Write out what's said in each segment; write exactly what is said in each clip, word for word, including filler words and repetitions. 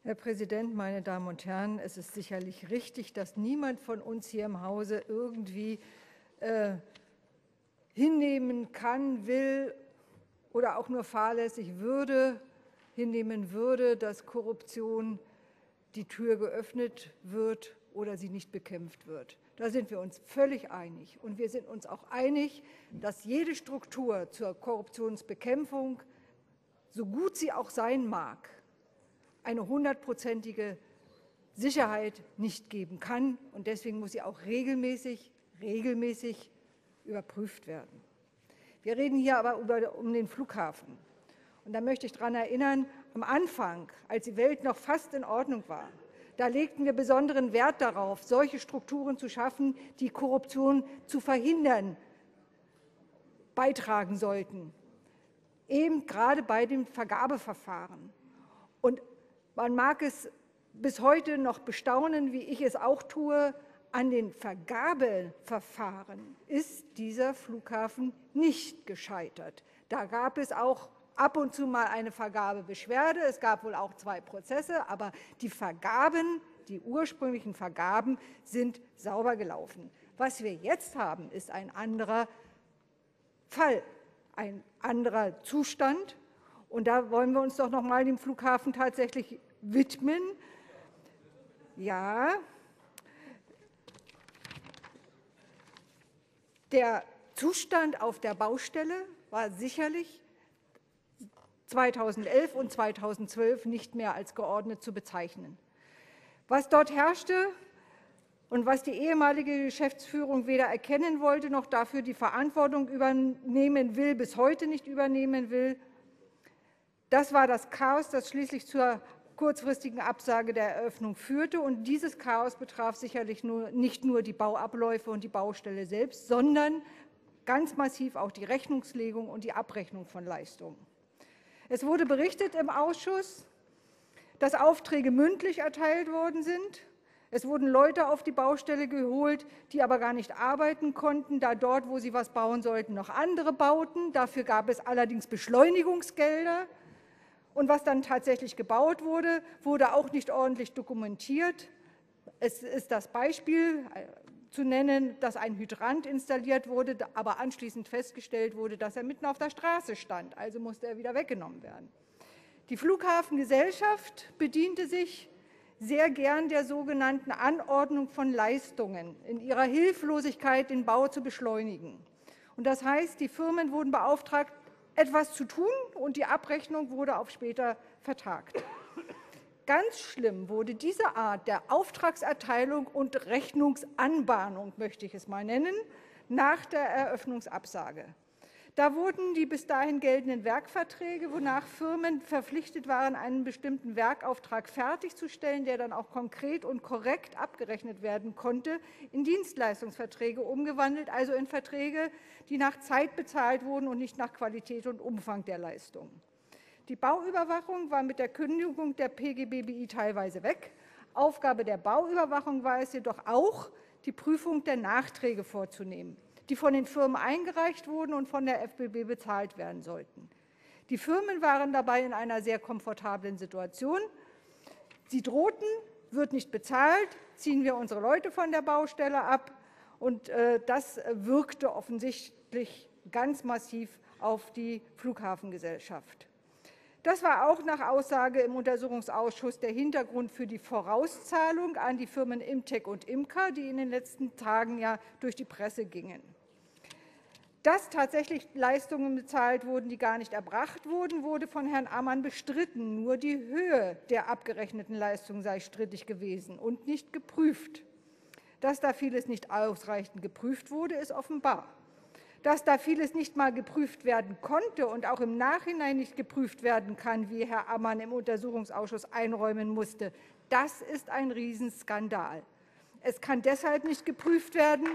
Herr Präsident, meine Damen und Herren! Es ist sicherlich richtig, dass niemand von uns hier im Hause irgendwie äh, hinnehmen kann, will oder auch nur fahrlässig würde, hinnehmen würde, dass Korruption die Tür geöffnet wird oder sie nicht bekämpft wird. Da sind wir uns völlig einig. Und wir sind uns auch einig, dass jede Struktur zur Korruptionsbekämpfung, so gut sie auch sein mag, eine hundertprozentige Sicherheit nicht geben kann. Und deswegen muss sie auch regelmäßig, regelmäßig überprüft werden. Wir reden hier aber über, um den Flughafen. Und da möchte ich daran erinnern, am Anfang, als die Welt noch fast in Ordnung war, da legten wir besonderen Wert darauf, solche Strukturen zu schaffen, die Korruption zu verhindern beitragen sollten, eben gerade bei den Vergabeverfahren. Und man mag es bis heute noch bestaunen, wie ich es auch tue, an den Vergabeverfahren ist dieser Flughafen nicht gescheitert. Da gab es auch ab und zu mal eine Vergabebeschwerde. Es gab wohl auch zwei Prozesse, aber die Vergaben, die ursprünglichen Vergaben sind sauber gelaufen. Was wir jetzt haben, ist ein anderer Fall, ein anderer Zustand. Und da wollen wir uns doch noch mal dem Flughafen tatsächlich widmen. Ja, der Zustand auf der Baustelle war sicherlich zweitausendelf und zweitausendzwölf nicht mehr als geordnet zu bezeichnen. Was dort herrschte und was die ehemalige Geschäftsführung weder erkennen wollte, noch dafür die Verantwortung übernehmen will, bis heute nicht übernehmen will, das war das Chaos, das schließlich zur kurzfristigen Absage der Eröffnung führte. Und dieses Chaos betraf sicherlich nur, nicht nur die Bauabläufe und die Baustelle selbst, sondern ganz massiv auch die Rechnungslegung und die Abrechnung von Leistungen. Es wurde berichtet im Ausschuss, dass Aufträge mündlich erteilt worden sind. Es wurden Leute auf die Baustelle geholt, die aber gar nicht arbeiten konnten, da dort, wo sie etwas bauen sollten, noch andere bauten. Dafür gab es allerdings Beschleunigungsgelder. Und was dann tatsächlich gebaut wurde, wurde auch nicht ordentlich dokumentiert. Es ist das Beispiel zu nennen, dass ein Hydrant installiert wurde, aber anschließend festgestellt wurde, dass er mitten auf der Straße stand. Also musste er wieder weggenommen werden. Die Flughafengesellschaft bediente sich sehr gern der sogenannten Anordnung von Leistungen in ihrer Hilflosigkeit, den Bau zu beschleunigen. Und das heißt, die Firmen wurden beauftragt, etwas zu tun, und die Abrechnung wurde auf später vertagt. Ganz schlimm wurde diese Art der Auftragserteilung und Rechnungsanbahnung, möchte ich es mal nennen, nach der Eröffnungsabsage. Da wurden die bis dahin geltenden Werkverträge, wonach Firmen verpflichtet waren, einen bestimmten Werkauftrag fertigzustellen, der dann auch konkret und korrekt abgerechnet werden konnte, in Dienstleistungsverträge umgewandelt, also in Verträge, die nach Zeit bezahlt wurden und nicht nach Qualität und Umfang der Leistungen. Die Bauüberwachung war mit der Kündigung der P G B B I teilweise weg. Aufgabe der Bauüberwachung war es jedoch auch, die Prüfung der Nachträge vorzunehmen, die von den Firmen eingereicht wurden und von der F B B bezahlt werden sollten. Die Firmen waren dabei in einer sehr komfortablen Situation. Sie drohten, wird nicht bezahlt, ziehen wir unsere Leute von der Baustelle ab. Und das wirkte offensichtlich ganz massiv auf die Flughafengesellschaft. Das war auch nach Aussage im Untersuchungsausschuss der Hintergrund für die Vorauszahlung an die Firmen Imtech und Imca, die in den letzten Tagen ja durch die Presse gingen. Dass tatsächlich Leistungen bezahlt wurden, die gar nicht erbracht wurden, wurde von Herrn Ammann bestritten. Nur die Höhe der abgerechneten Leistungen sei strittig gewesen und nicht geprüft. Dass da vieles nicht ausreichend geprüft wurde, ist offenbar. Dass da vieles nicht mal geprüft werden konnte und auch im Nachhinein nicht geprüft werden kann, wie Herr Ammann im Untersuchungsausschuss einräumen musste, das ist ein Riesenskandal. Es kann deshalb nicht geprüft werden,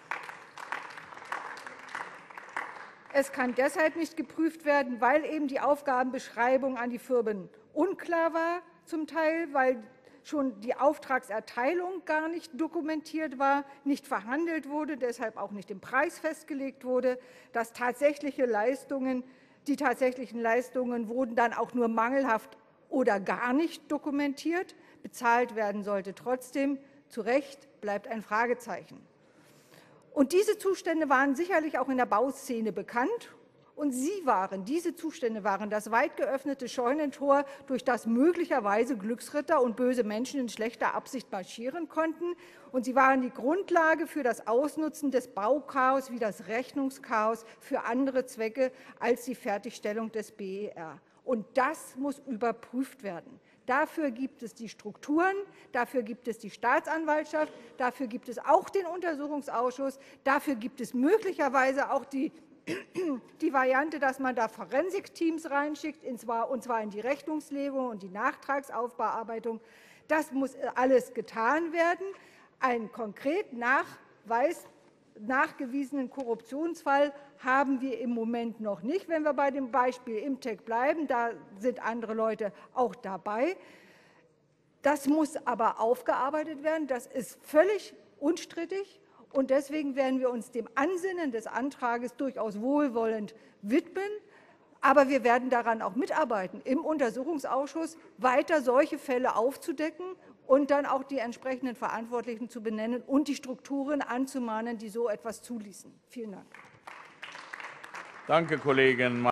Es kann deshalb nicht geprüft werden, weil eben die Aufgabenbeschreibung an die Firmen unklar war, zum Teil, weil schon die Auftragserteilung gar nicht dokumentiert war, nicht verhandelt wurde, deshalb auch nicht im Preis festgelegt wurde, dass tatsächliche Leistungen, die tatsächlichen Leistungen wurden dann auch nur mangelhaft oder gar nicht dokumentiert. Bezahlt werden sollte trotzdem. Zu Recht bleibt ein Fragezeichen. Und diese Zustände waren sicherlich auch in der Bauszene bekannt. Und sie waren, diese Zustände waren das weit geöffnete Scheunentor, durch das möglicherweise Glücksritter und böse Menschen in schlechter Absicht marschieren konnten. Und sie waren die Grundlage für das Ausnutzen des Bauchaos wie das Rechnungschaos für andere Zwecke als die Fertigstellung des B E R. Und das muss überprüft werden. Dafür gibt es die Strukturen, dafür gibt es die Staatsanwaltschaft, dafür gibt es auch den Untersuchungsausschuss, dafür gibt es möglicherweise auch die die Variante, dass man da Forensikteams reinschickt, und zwar in die Rechnungslegung und die Nachtragsaufbearbeitung. Das muss alles getan werden. Einen konkret Nachweis, nachgewiesenen Korruptionsfall haben wir im Moment noch nicht, wenn wir bei dem Beispiel Imtech bleiben. Da sind andere Leute auch dabei. Das muss aber aufgearbeitet werden. Das ist völlig unstrittig. Und deswegen werden wir uns dem Ansinnen des Antrags durchaus wohlwollend widmen. Aber wir werden daran auch mitarbeiten, im Untersuchungsausschuss weiter solche Fälle aufzudecken und dann auch die entsprechenden Verantwortlichen zu benennen und die Strukturen anzumahnen, die so etwas zuließen. Vielen Dank. Danke, Kollegin.